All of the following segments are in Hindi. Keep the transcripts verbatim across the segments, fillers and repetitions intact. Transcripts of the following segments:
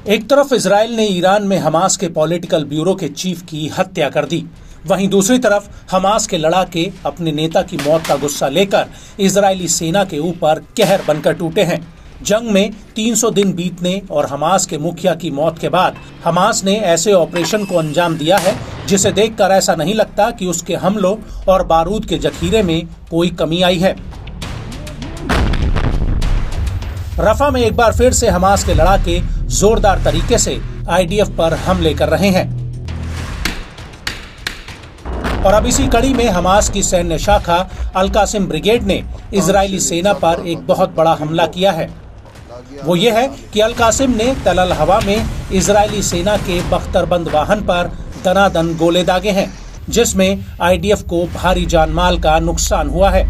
एक तरफ इजराइल ने ईरान में हमास के पॉलिटिकल ब्यूरो के चीफ की हत्या कर दी, वहीं दूसरी तरफ हमास के लड़ाके अपने नेता की मौत का गुस्सा लेकर इजरायली सेना के ऊपर कहर बनकर टूटे हैं। जंग में तीन सौ दिन बीतने और हमास के मुखिया की मौत के बाद हमास ने ऐसे ऑपरेशन को अंजाम दिया है जिसे देखकर ऐसा नहीं लगता कि उसके हमलों और बारूद के जखीरे में कोई कमी आई है। रफा में एक बार फिर से हमास के लड़ाके जोरदार तरीके से आईडीएफ पर हमले कर रहे हैं और अब इसी कड़ी में हमास की सैन्य शाखा अल कासिम ब्रिगेड ने इजरायली सेना पर एक बहुत बड़ा हमला किया है। वो ये है कि अल कासिम ने तल अल हवा में इजरायली सेना के बख्तरबंद वाहन पर दनादन गोले दागे हैं, जिसमें आईडीएफ को भारी जानमाल का नुकसान हुआ है।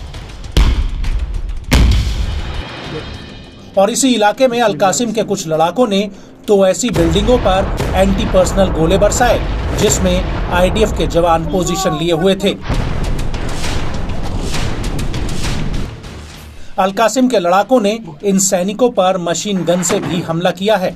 और इसी इलाके में अल कासिम के कुछ लड़ाकों ने तो ऐसी बिल्डिंगों पर एंटी पर्सनल गोले बरसाए जिसमें आईडीएफ के जवान पोजीशन लिए हुए थे। अल कासिम के लड़ाकों ने इन सैनिकों पर मशीन गन से भी हमला किया है।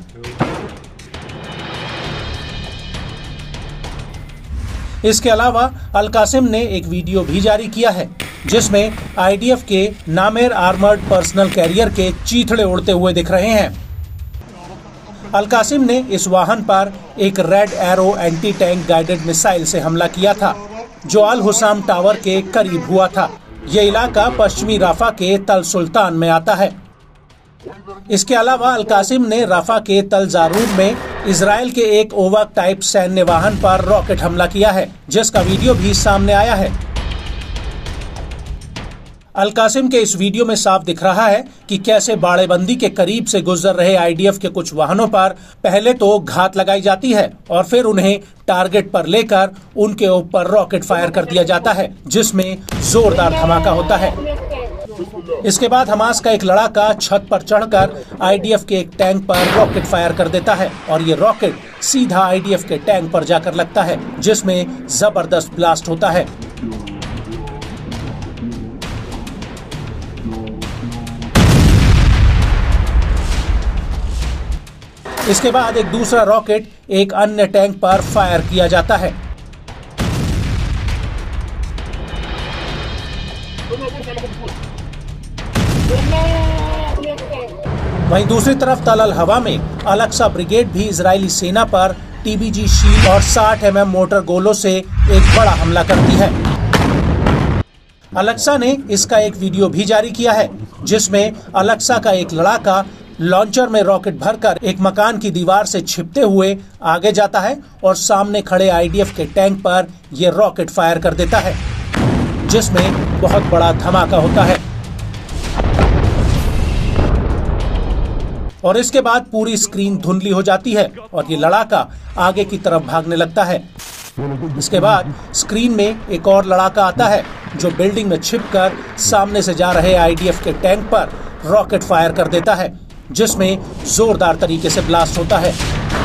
इसके अलावा अल कासिम ने एक वीडियो भी जारी किया है जिसमें आईडीएफ के नामेर आर्मर्ड पर्सनल कैरियर के चीथड़े उड़ते हुए दिख रहे हैं। अल कासिम ने इस वाहन पर एक red arrow anti tank guided missile से हमला किया था जो अल हुसाम टावर के करीब हुआ था। यह इलाका पश्चिमी राफा के तल सुल्तान में आता है। इसके अलावा अल कासिम ने राफा के तल जारूर में इजराइल के एक ओवक टाइप सैन्य वाहन पर रॉकेट हमला किया है, जिसका वीडियो भी सामने आया है। अल कासिम के इस वीडियो में साफ दिख रहा है कि कैसे बाड़ेबंदी के करीब से गुजर रहे आईडीएफ के कुछ वाहनों पर पहले तो घात लगाई जाती है और फिर उन्हें टारगेट पर लेकर उनके ऊपर रॉकेट फायर कर दिया जाता है, जिसमें जोरदार धमाका होता है। इसके बाद हमास का एक लड़ाका छत पर चढ़कर आईडीएफ के एक टैंक पर रॉकेट फायर कर देता है और ये रॉकेट सीधा आईडीएफ के टैंक पर जाकर लगता है, जिसमें जबरदस्त ब्लास्ट होता है। इसके बाद एक दूसरा रॉकेट एक अन्य टैंक पर फायर किया जाता है। वहीं दूसरी तरफ तल अल हवा में अल-अक्सा ब्रिगेड भी इजरायली सेना पर टीबीजी शील्ड और साठ एम एम मोटर गोलों से एक बड़ा हमला करती है। अल-अक्सा ने इसका एक वीडियो भी जारी किया है जिसमें अल-अक्सा का एक लड़ाका लॉन्चर में रॉकेट भरकर एक मकान की दीवार से छिपते हुए आगे जाता है और सामने खड़े आईडीएफ के टैंक पर यह रॉकेट फायर कर देता है, जिसमें बहुत बड़ा धमाका होता है। और इसके बाद पूरी स्क्रीन धुंधली हो जाती है और ये लड़ाका आगे की तरफ भागने लगता है। इसके बाद स्क्रीन में एक और लड़ाका आता है जो बिल्डिंग में छिपकर सामने से जा रहे आईडीएफ के टैंक पर रॉकेट फायर कर देता है, जिसमें जोरदार तरीके से ब्लास्ट होता है।